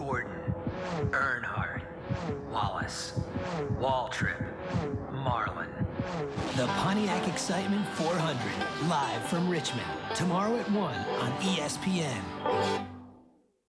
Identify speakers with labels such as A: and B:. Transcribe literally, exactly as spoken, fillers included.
A: Gordon, Earnhardt, Wallace, Waltrip, Marlin. The Pontiac Excitement four hundred, live from Richmond, tomorrow at one on E S P N.